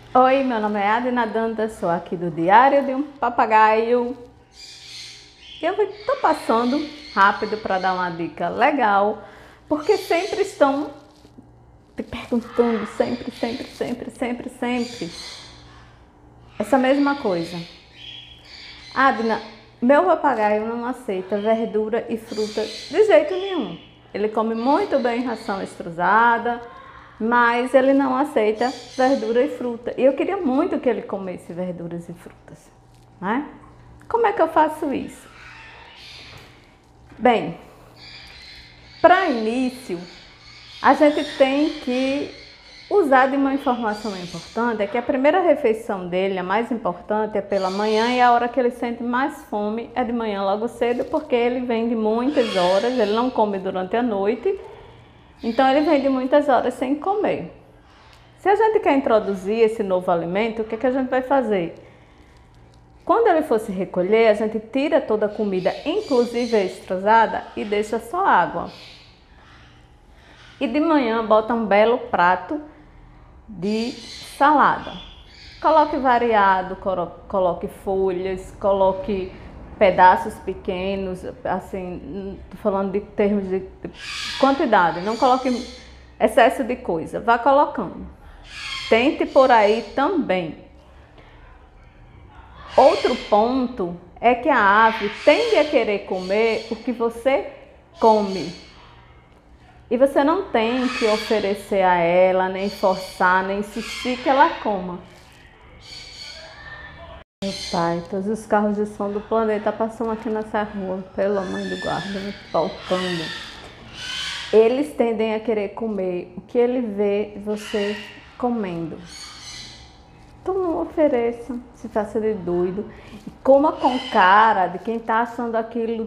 Oi, meu nome é Adina Dantas, sou aqui do Diário de um Papagaio. Eu estou passando rápido para dar uma dica legal, porque sempre estão te perguntando, sempre, essa mesma coisa. Adina, meu papagaio não aceita verdura e fruta de jeito nenhum. Ele come muito bem ração extrusada, mas ele não aceita verdura e fruta. E eu queria muito que ele comesse verduras e frutas, né? Como é que eu faço isso? Bem, para início, a gente tem que usar de uma informação importante, é que a primeira refeição dele, a mais importante, é pela manhã, e a hora que ele sente mais fome é de manhã logo cedo, porque ele vem de muitas horas, ele não come durante a noite, então ele vem de muitas horas sem comer. Se a gente quer introduzir esse novo alimento, o que a gente vai fazer? Quando ele for se recolher, a gente tira toda a comida, inclusive a extrusada, e deixa só água. E de manhã bota um belo prato de salada. Coloque variado, coloque folhas, coloque pedaços pequenos, assim, tô falando de termos de quantidade, não coloque excesso de coisa, vá colocando. Tente por aí também. Outro ponto é que a ave tende a querer comer o que você come. E você não tem que oferecer a ela, nem forçar, nem insistir que ela coma. Meu pai, todos os carros de som do planeta passam aqui nessa rua, pela mãe do guarda, me faltando. Eles tendem a querer comer o que ele vê você comendo. Então não ofereça, se faça de doido e coma com cara de quem está achando aquilo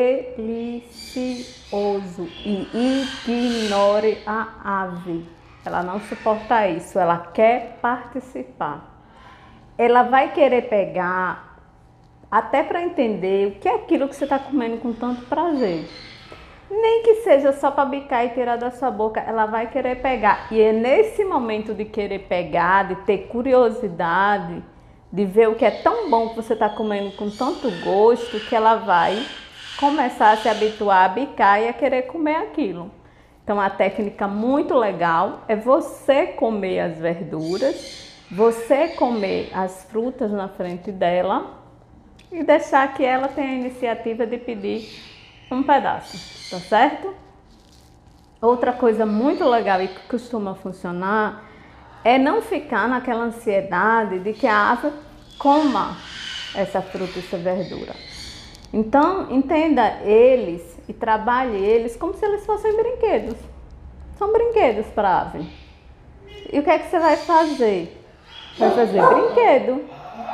delicioso e ignore a ave. Ela não suporta isso, ela quer participar. Ela vai querer pegar até para entender o que é aquilo que você está comendo com tanto prazer. Nem que seja só para bicar e tirar da sua boca, ela vai querer pegar. E é nesse momento de querer pegar, de ter curiosidade, de ver o que é tão bom que você está comendo com tanto gosto, que ela vai começar a se habituar a bicar e a querer comer aquilo. Então, a técnica muito legal é você comer as verduras, você comer as frutas na frente dela e deixar que ela tenha a iniciativa de pedir um pedaço, tá certo? Outra coisa muito legal e que costuma funcionar é não ficar naquela ansiedade de que a ave coma essa fruta e essa verdura. Então, entenda eles e trabalhe eles como se eles fossem brinquedos. São brinquedos para a ave. E o que é que você vai fazer? Vai fazer brinquedo.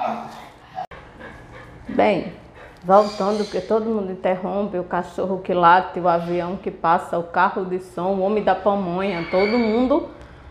Bem, voltando, porque todo mundo interrompe, o cachorro que late, o avião que passa, o carro de som, o homem da pamonha, todo mundo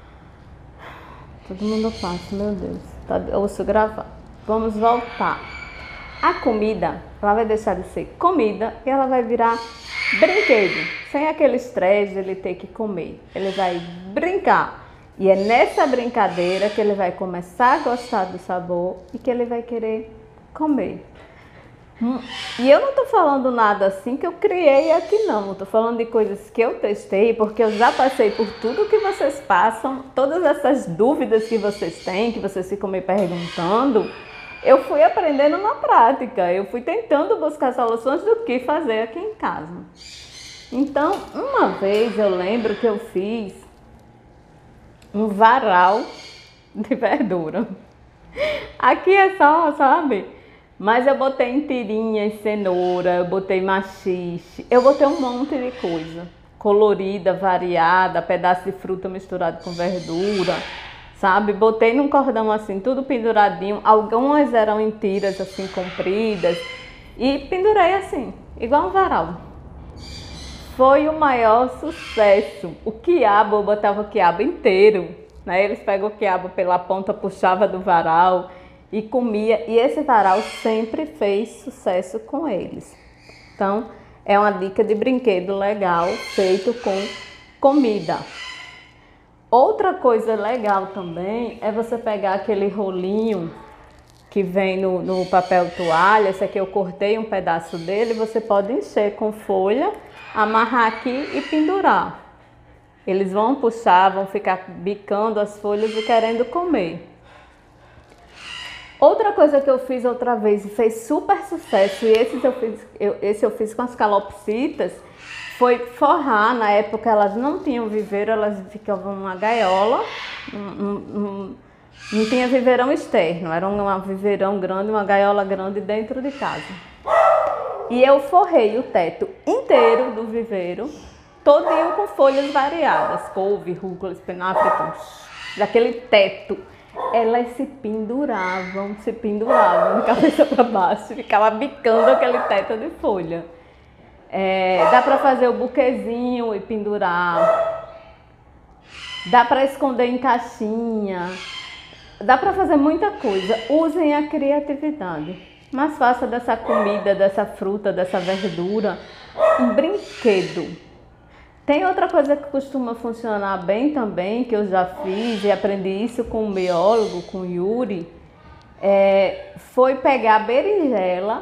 passa, meu Deus, tá osso gravado. Vamos voltar. A comida, ela vai deixar de ser comida e ela vai virar brinquedo, sem aquele estresse de ele ter que comer. Ele vai brincar e é nessa brincadeira que ele vai começar a gostar do sabor e que ele vai querer comer. E eu não tô falando nada assim que eu criei aqui não, tô falando de coisas que eu testei, porque eu já passei por tudo que vocês passam, todas essas dúvidas que vocês têm, que vocês ficam me perguntando, eu fui aprendendo na prática, eu fui tentando buscar soluções do que fazer aqui em casa. Então, uma vez eu lembro que eu fiz um varal de verdura. Aqui é só, sabe? Mas eu botei em tirinhas, cenoura, eu botei maxixe, eu botei um monte de coisa. Colorida, variada, pedaço de fruta misturado com verdura, sabe? Botei num cordão assim, tudo penduradinho. Algumas eram em tiras assim, compridas. E pendurei assim, igual um varal. Foi o maior sucesso. O quiabo, eu botava o quiabo inteiro, né? Eles pegam o quiabo pela ponta, puxava do varal e comia, e esse varal sempre fez sucesso com eles. Então, é uma dica de brinquedo legal feito com comida. Outra coisa legal também é você pegar aquele rolinho que vem no papel toalha. Esse aqui eu cortei um pedaço dele, você pode encher com folha, amarrar aqui e pendurar. Eles vão puxar, vão ficar bicando as folhas e querendo comer. Outra coisa que eu fiz outra vez e fez super sucesso, e esse eu fiz com as calopsitas, foi forrar. Na época elas não tinham viveiro, elas ficavam numa gaiola, não tinha viveirão externo, era um viveirão grande, uma gaiola grande dentro de casa. E eu forrei o teto inteiro do viveiro, todinho com folhas variadas, couve, rúcula, espinafre, tudo. Daquele teto. Elas se penduravam de cabeça para baixo, ficava bicando aquele teto de folha. Dá para fazer o buquezinho e pendurar. Dá para esconder em caixinha. Dá para fazer muita coisa. Usem a criatividade. Mas faça dessa comida, dessa fruta, dessa verdura um brinquedo. Tem outra coisa que costuma funcionar bem também, que eu já fiz e aprendi isso com um biólogo, com o Yuri, foi pegar berinjela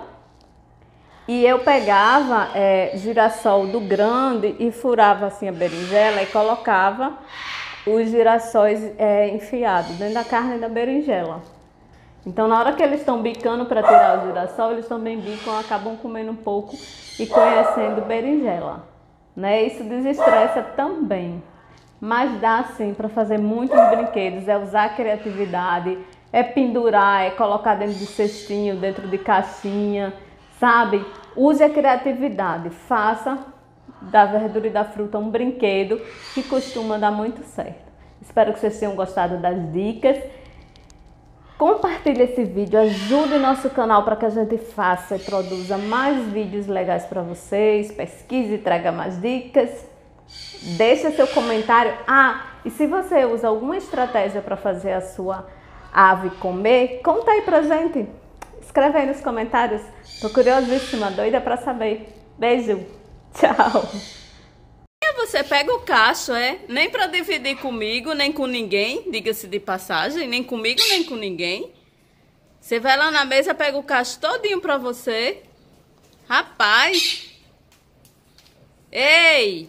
e eu pegava girassol do grande e furava assim a berinjela e colocava os girassóis enfiados dentro da carne da berinjela. Então, na hora que eles estão bicando para tirar o girassol, eles também bicam, acabam comendo um pouco e conhecendo berinjela. Né? Isso desestressa também, mas dá sim para fazer muitos brinquedos, usar a criatividade, pendurar, colocar dentro de cestinho, dentro de caixinha, sabe? Use a criatividade, faça da verdura e da fruta um brinquedo que costuma dar muito certo. Espero que vocês tenham gostado das dicas. Compartilhe esse vídeo, ajude o nosso canal para que a gente faça e produza mais vídeos legais para vocês. Pesquise e traga mais dicas. Deixe seu comentário. E se você usa alguma estratégia para fazer a sua ave comer, conta aí pra gente. Escreve aí nos comentários. Tô curiosíssima, doida para saber. Beijo. Tchau. Você pega o cacho, nem para dividir comigo, nem com ninguém, diga-se de passagem, nem comigo, nem com ninguém. Você vai lá na mesa, pega o cacho todinho para você. Rapaz! Ei!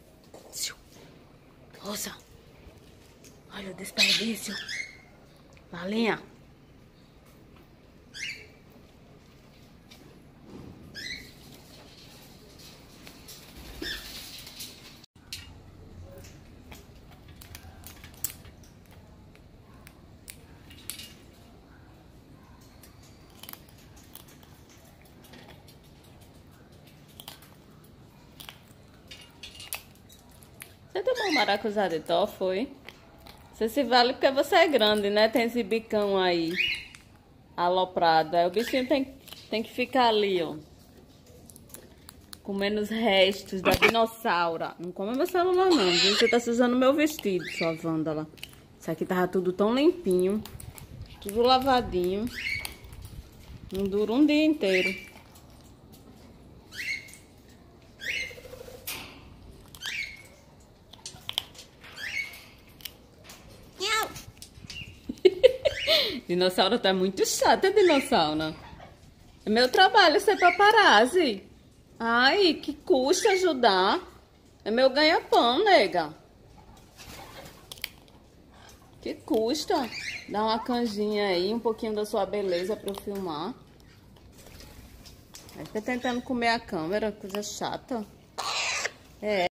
Rosa! Olha o desperdício. Malinha. Você tomou maracujá de tó, foi? Você se vale porque você é grande, né? Tem esse bicão aí, aloprado. Aí o bichinho tem que ficar ali, ó. Comendo os restos da dinossauro. Não come meu celular não, viu? Você tá sujando meu vestido, sua vândala. Isso aqui tava tudo tão limpinho. Tudo lavadinho. Não dura um dia inteiro. Dinossauro tá muito chata, dinossauro. É meu trabalho ser paparazzi. Ai, que custa ajudar. É meu ganha-pão, nega. Que custa dar uma canjinha aí, um pouquinho da sua beleza pra eu filmar. Aí fica tentando comer a câmera, coisa chata.